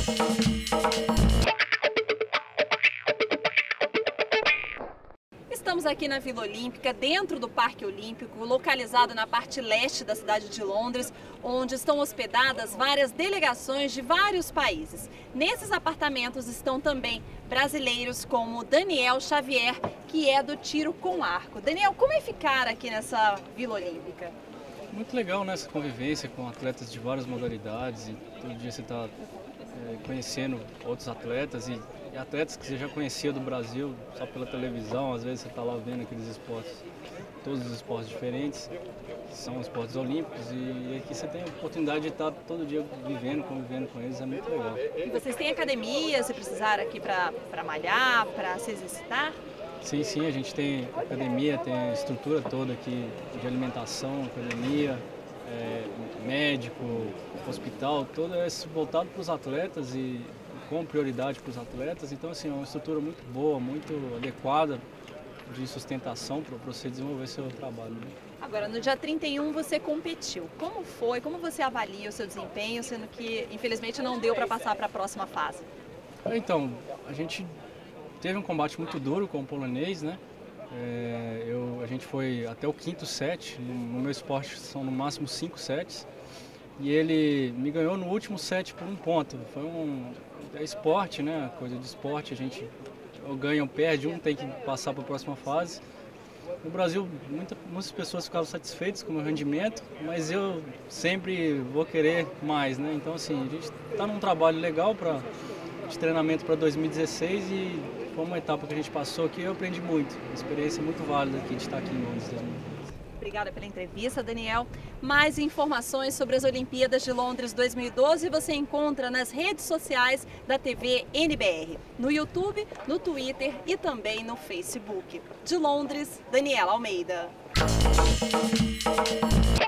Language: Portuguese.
Estamos aqui na Vila Olímpica, dentro do Parque Olímpico, localizado na parte leste da cidade de Londres, onde estão hospedadas várias delegações de vários países. Nesses apartamentos estão também brasileiros como Daniel Xavier, que é do tiro com arco. Daniel, como é ficar aqui nessa Vila Olímpica? Muito legal, né, essa convivência com atletas de várias modalidades e todo dia você está conhecendo outros atletas e atletas que você já conhecia do Brasil só pela televisão. Às vezes você está lá vendo aqueles esportes, todos os esportes diferentes, que são esportes olímpicos, e aqui você tem a oportunidade de estar todo dia vivendo, convivendo com eles, é muito legal. E vocês têm academia, se precisar aqui para malhar, para se exercitar? Sim, sim, a gente tem academia, tem a estrutura toda aqui de alimentação, academia, médico, hospital, todo é voltado para os atletas e com prioridade para os atletas. Então, assim, é uma estrutura muito boa, muito adequada de sustentação para você desenvolver seu trabalho, né? Agora, no dia 31 você competiu. Como foi? Como você avalia o seu desempenho, sendo que, infelizmente, não deu para passar para a próxima fase? Então, a gente teve um combate muito duro com o polonês, né? A gente foi até o quinto set. No meu esporte são no máximo 5 sets. E ele me ganhou no último set por 1 ponto. Foi é esporte, né? Coisa de esporte. A gente ou ganha ou perde, um tem que passar para a próxima fase. No Brasil, muitas pessoas ficavam satisfeitas com o meu rendimento, mas eu sempre vou querer mais, né? Então, assim, a gente está num trabalho legal de treinamento para 2016 e foi uma etapa que a gente passou aqui e eu aprendi muito. Uma experiência muito válida aqui de estar aqui em Londres. Obrigada pela entrevista, Daniel. Mais informações sobre as Olimpíadas de Londres 2012 você encontra nas redes sociais da TV NBR, no YouTube, no Twitter e também no Facebook. De Londres, Daniela Almeida.